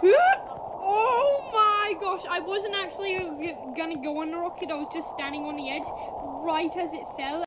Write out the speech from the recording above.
Oh my gosh, I wasn't actually gonna go on the rocket. I was just standing on the edge right as it fell.